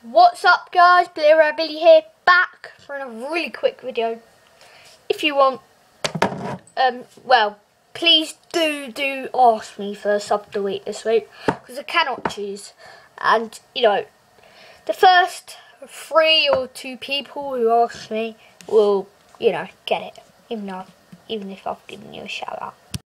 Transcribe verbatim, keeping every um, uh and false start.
What's up guys, Blu-ray Billy here, back for a really quick video. If you want, um, well, please do, do ask me for a sub of the week this week, because I cannot choose. And, you know, the first three or two people who ask me will, you know, get it, even though, even if I've given you a shout out.